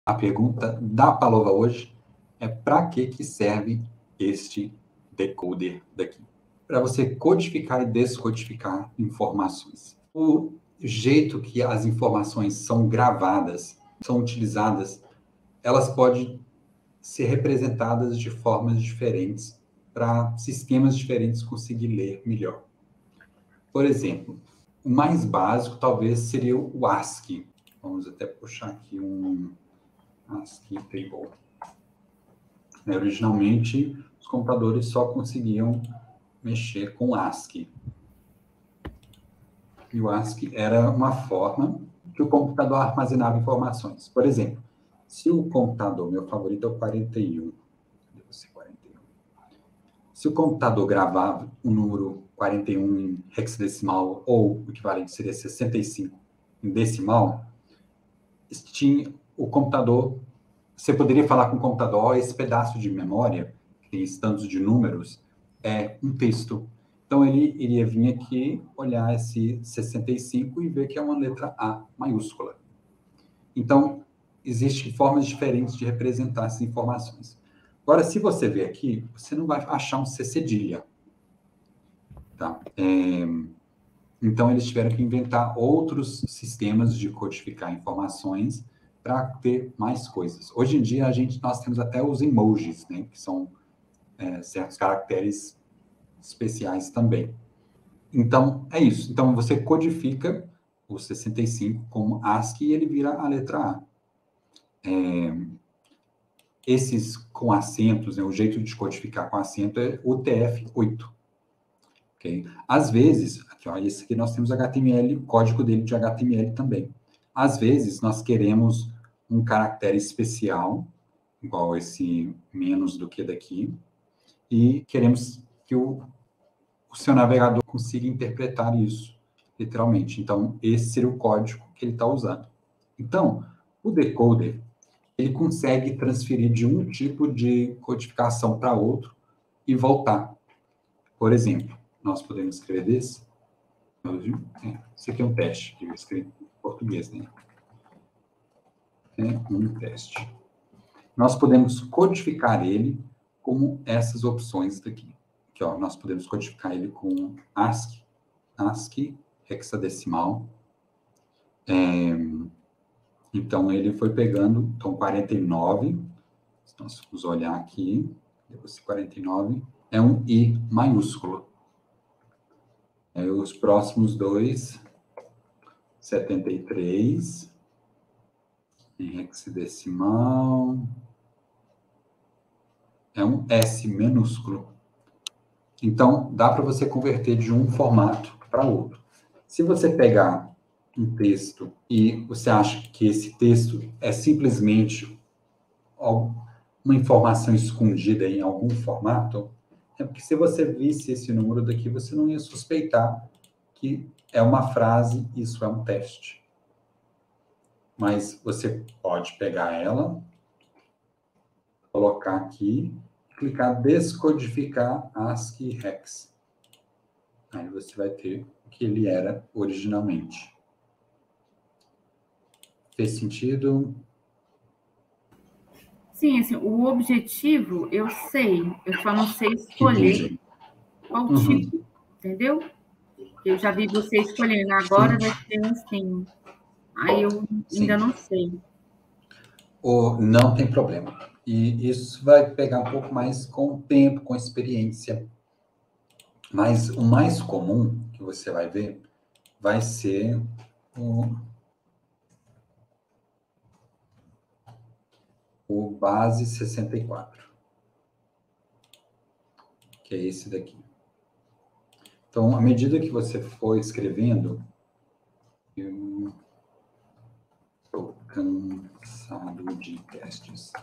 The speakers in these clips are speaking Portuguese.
A pergunta da Palova hoje é: para que serve este decoder daqui? Para você codificar e descodificar informações. O jeito que as informações são gravadas, são utilizadas, elas podem ser representadas de formas diferentes para sistemas diferentes conseguir ler melhor. Por exemplo, o mais básico talvez seria o ASCII. Vamos até puxar aqui um ASCII table. Originalmente, os computadores só conseguiam mexer com ASCII. E o ASCII era uma forma que o computador armazenava informações. Por exemplo, se o computador, meu favorito é o 41, deve ser 41. Se o computador gravava o número 41 em hexadecimal, ou o equivalente seria 65 em decimal, o computador, você poderia falar com o computador: ó, esse pedaço de memória, que tem esses tantos de números, é um texto. Então, ele iria vir aqui, olhar esse 65 e ver que é uma letra A maiúscula. Então, existem formas diferentes de representar essas informações. Agora, se você ver aqui, você não vai achar um C cedilha. Tá? Então, eles tiveram que inventar outros sistemas de codificar informações para ter mais coisas. Hoje em dia, nós temos até os emojis, né, que são certos caracteres especiais também. Então, é isso. Então, você codifica o 65 como ASCII e ele vira a letra A. Esses com acentos, né, o jeito de codificar com acento é o TF8. Okay? Às vezes, aqui, ó, esse aqui nós temos HTML, o código dele de HTML também. Às vezes, nós queremos um caractere especial, igual esse menos do que daqui, e queremos que o seu navegador consiga interpretar isso, literalmente. Então, esse seria o código que ele está usando. Então, o decoder, ele consegue transferir de um tipo de codificação para outro e voltar. Por exemplo, nós podemos escrever desse. Isso aqui é um teste, que eu escrevi em português, né? É um teste. Nós podemos codificar ele como essas opções daqui. Aqui, ó, nós podemos codificar ele com ASCII hexadecimal. Então, ele foi pegando, então, 49, se nós formos olhar aqui, depois 49, é um I maiúsculo. Os próximos dois, 73, em hexadecimal, é um S minúsculo. Então, dá para você converter de um formato para outro. Se você pegar um texto e você acha que esse texto é simplesmente uma informação escondida em algum formato, é porque se você visse esse número daqui, você não ia suspeitar que é uma frase, isso é um teste. Mas você pode pegar ela, colocar aqui, clicar descodificar ASCII hex. Aí você vai ter o que ele era originalmente. Fez sentido? Sim, assim, o objetivo eu sei, eu só não sei escolher qual tipo, entendeu? Eu já vi você escolhendo, agora vai ser assim. Aí eu ainda não sei. Não tem problema. E isso vai pegar um pouco mais com o tempo, com a experiência. Mas o mais comum que você vai ver vai ser o base 64, que é esse daqui. Então, à medida que você for escrevendo, eu estou cansado de testes.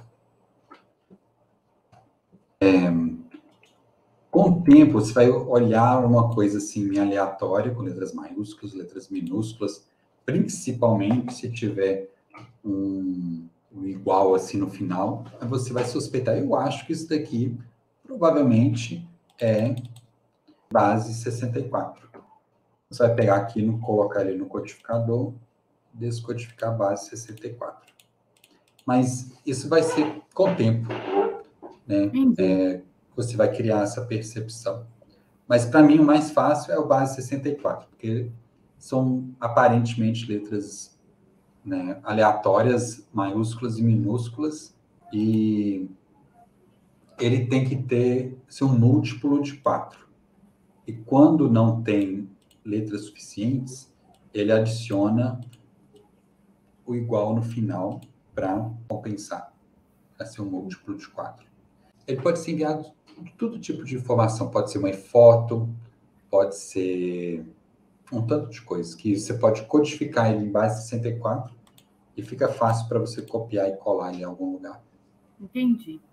Com o tempo, você vai olhar uma coisa assim aleatória, com letras maiúsculas, letras minúsculas, principalmente se tiver um igual assim no final, você vai suspeitar. Eu acho que isso daqui provavelmente é base 64. Você vai pegar aqui, colocar ele no codificador, descodificar a base 64. Mas isso vai ser com o tempo, né? Você vai criar essa percepção. Mas, para mim, o mais fácil é o base 64, porque são, aparentemente, letras, né, aleatórias, maiúsculas e minúsculas, e ele tem que ser um múltiplo de 4. E quando não tem letras suficientes, ele adiciona o igual no final para compensar, para ser um múltiplo de 4. Ele pode ser enviado de todo tipo de informação, pode ser uma foto, pode ser um tanto de coisas, que você pode codificar ele em base 64 e fica fácil para você copiar e colar ele em algum lugar. Entendi.